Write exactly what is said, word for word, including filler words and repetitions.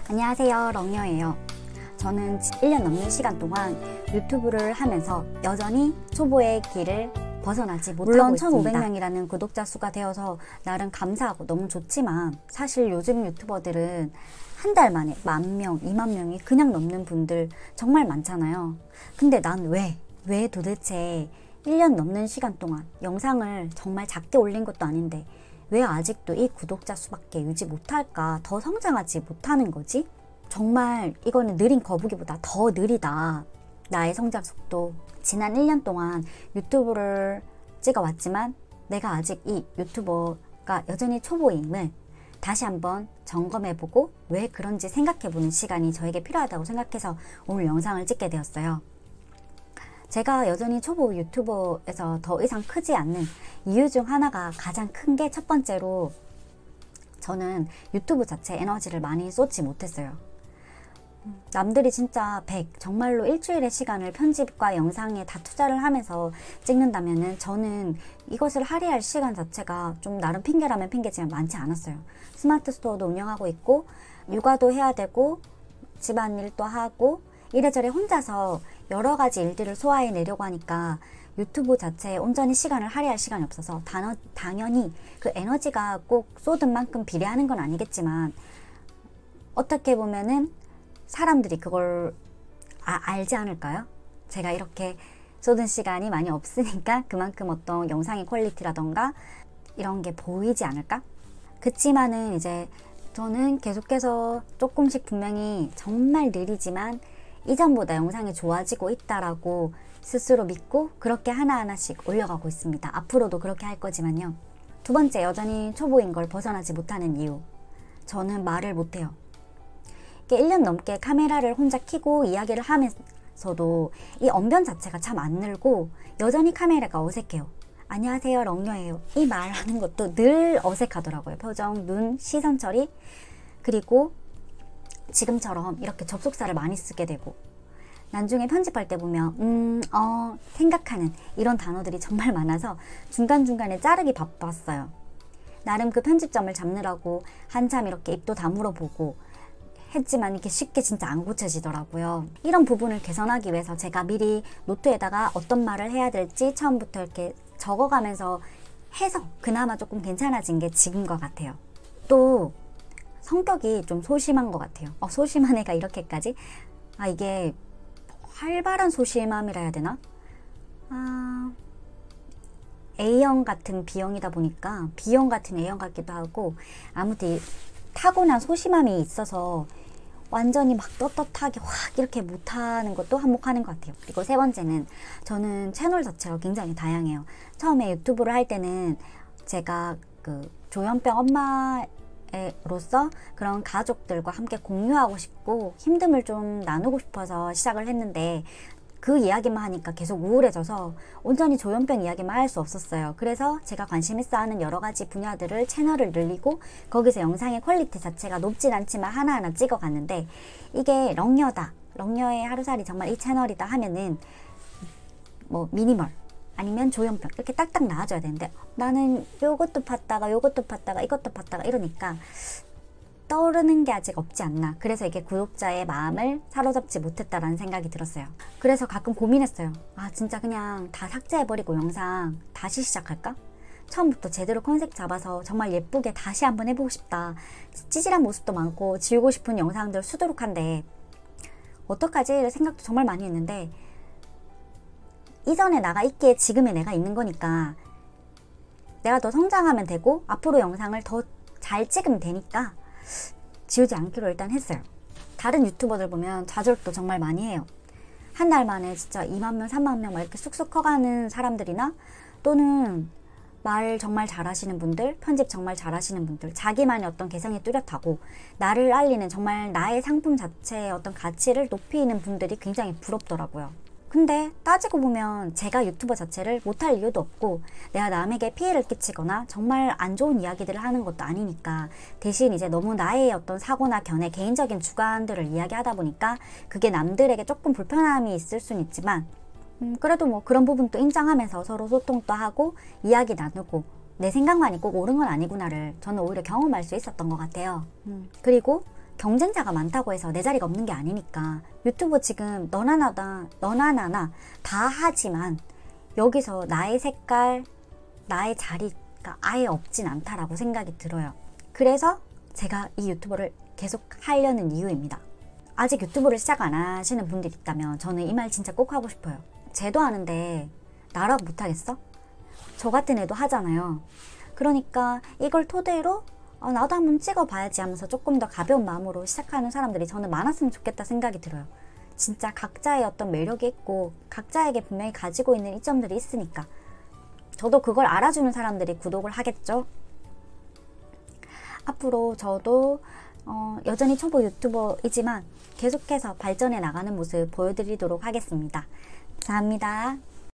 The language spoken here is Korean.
안녕하세요, 렁녀예요. 저는 일 년 넘는 시간 동안 유튜브를 하면서 여전히 초보의 길을 벗어나지 못하고 물론 있습니다. 천오백 명이라는 구독자 수가 되어서 나름 감사하고 너무 좋지만 사실 요즘 유튜버들은 한 달 만에 만 명, 이만 명이 그냥 넘는 분들 정말 많잖아요. 근데 난 왜, 왜 도대체 일 년 넘는 시간 동안 영상을 정말 작게 올린 것도 아닌데 왜 아직도 이 구독자 수밖에 유지 못할까? 더 성장하지 못하는 거지? 정말 이거는 느린 거북이보다 더 느리다. 나의 성장 속도. 지난 일 년 동안 유튜브를 찍어왔지만 내가 아직 이 유튜버가 여전히 초보임을 다시 한번 점검해보고 왜 그런지 생각해보는 시간이 저에게 필요하다고 생각해서 오늘 영상을 찍게 되었어요. 제가 여전히 초보 유튜버에서 더 이상 크지 않는 이유 중 하나가 가장 큰 게 첫 번째로 저는 유튜브 자체에 에너지를 많이 쏟지 못했어요. 남들이 진짜 백, 정말로 일주일의 시간을 편집과 영상에 다 투자를 하면서 찍는다면은 저는 이것을 할애할 시간 자체가 좀 나름 핑계라면 핑계지만 많지 않았어요. 스마트 스토어도 운영하고 있고 육아도 해야 되고 집안일도 하고 이래저래 혼자서 여러 가지 일들을 소화해내려고 하니까 유튜브 자체에 온전히 시간을 할애할 시간이 없어서 단어, 당연히 그 에너지가 꼭 쏟은 만큼 비례하는 건 아니겠지만 어떻게 보면은 사람들이 그걸 아, 알지 않을까요? 제가 이렇게 쏟은 시간이 많이 없으니까 그만큼 어떤 영상의 퀄리티라던가 이런 게 보이지 않을까? 그치만은 이제 저는 계속해서 조금씩 분명히 정말 느리지만 이전보다 영상이 좋아지고 있다라고 스스로 믿고 그렇게 하나하나씩 올려가고 있습니다. 앞으로도 그렇게 할 거지만요. 두 번째, 여전히 초보인 걸 벗어나지 못하는 이유. 저는 말을 못해요. 일 년 넘게 카메라를 혼자 켜고 이야기를 하면서도 이 언변 자체가 참 안 늘고 여전히 카메라가 어색해요. 안녕하세요, 렁녀예요. 이 말하는 것도 늘 어색하더라고요. 표정, 눈, 시선 처리. 그리고 지금처럼 이렇게 접속사를 많이 쓰게 되고 나중에 편집할 때 보면 음, 어, 생각하는 이런 단어들이 정말 많아서 중간중간에 자르기 바빴어요. 나름 그 편집점을 잡느라고 한참 이렇게 입도 다물어 보고 했지만 이게 쉽게 진짜 안 고쳐지더라고요. 이런 부분을 개선하기 위해서 제가 미리 노트에다가 어떤 말을 해야 될지 처음부터 이렇게 적어가면서 해서 그나마 조금 괜찮아진 게 지금 것 같아요. 또 성격이 좀 소심한 것 같아요. 어, 소심한 애가 이렇게까지? 아, 이게 활발한 소심함이라 해야 되나? 아, A형 같은 B형이다 보니까 B형 같은 A형 같기도 하고 아무튼 타고난 소심함이 있어서 완전히 막 떳떳하게 확 이렇게 못하는 것도 한몫하는 것 같아요. 그리고 세 번째는 저는 채널 자체가 굉장히 다양해요. 처음에 유튜브를 할 때는 제가 그 조현병 엄마로서 그런 가족들과 함께 공유하고 싶고 힘듦을 좀 나누고 싶어서 시작을 했는데 그 이야기만 하니까 계속 우울해져서 온전히 조현병 이야기만 할 수 없었어요. 그래서 제가 관심 있어 하는 여러 가지 분야들을 채널을 늘리고 거기서 영상의 퀄리티 자체가 높진 않지만 하나하나 찍어갔는데 이게 렁녀다, 렁녀의 하루살이 정말 이 채널이다 하면은 뭐 미니멀 아니면 조현병 이렇게 딱딱 나와줘야 되는데 나는 요것도 봤다가 요것도 봤다가 이것도 봤다가 이러니까 떠오르는 게 아직 없지 않나. 그래서 이게 구독자의 마음을 사로잡지 못했다라는 생각이 들었어요. 그래서 가끔 고민했어요. 아, 진짜 그냥 다 삭제해버리고 영상 다시 시작할까? 처음부터 제대로 컨셉 잡아서 정말 예쁘게 다시 한번 해보고 싶다. 찌질한 모습도 많고 지우고 싶은 영상들 수두룩한데 어떡하지? 이런 생각도 정말 많이 했는데 이전에 나가 있기에 지금의 내가 있는 거니까 내가 더 성장하면 되고 앞으로 영상을 더 잘 찍으면 되니까 지우지 않기로 일단 했어요. 다른 유튜버들 보면 좌절도 정말 많이 해요. 한 달 만에 진짜 이만 명, 삼만 명 막 이렇게 쑥쑥 커가는 사람들이나 또는 말 정말 잘하시는 분들, 편집 정말 잘하시는 분들, 자기만의 어떤 개성이 뚜렷하고 나를 알리는 정말 나의 상품 자체의 어떤 가치를 높이는 분들이 굉장히 부럽더라고요. 근데 따지고 보면 제가 유튜버 자체를 못할 이유도 없고 내가 남에게 피해를 끼치거나 정말 안 좋은 이야기들을 하는 것도 아니니까 대신 이제 너무 나의 어떤 사고나 견해, 개인적인 주관들을 이야기하다 보니까 그게 남들에게 조금 불편함이 있을 수는 있지만 음, 그래도 뭐 그런 부분도 인정하면서 서로 소통도 하고 이야기 나누고 내 생각만이 꼭 옳은 건 아니구나를 저는 오히려 경험할 수 있었던 것 같아요. 음, 그리고 경쟁자가 많다고 해서 내 자리가 없는 게 아니니까. 유튜브 지금 너나 나나 너나 나나 다 하지만 여기서 나의 색깔, 나의 자리가 아예 없진 않다라고 생각이 들어요. 그래서 제가 이 유튜브를 계속 하려는 이유입니다. 아직 유튜브를 시작 안 하시는 분들이 있다면 저는 이 말 진짜 꼭 하고 싶어요. 쟤도 하는데 나라고 못하겠어? 저 같은 애도 하잖아요. 그러니까 이걸 토대로 어, 나도 한번 찍어봐야지 하면서 조금 더 가벼운 마음으로 시작하는 사람들이 저는 많았으면 좋겠다 생각이 들어요. 진짜 각자의 어떤 매력이 있고 각자에게 분명히 가지고 있는 이점들이 있으니까 저도 그걸 알아주는 사람들이 구독을 하겠죠. 앞으로 저도 어, 여전히 초보 유튜버이지만 계속해서 발전해 나가는 모습 보여드리도록 하겠습니다. 감사합니다.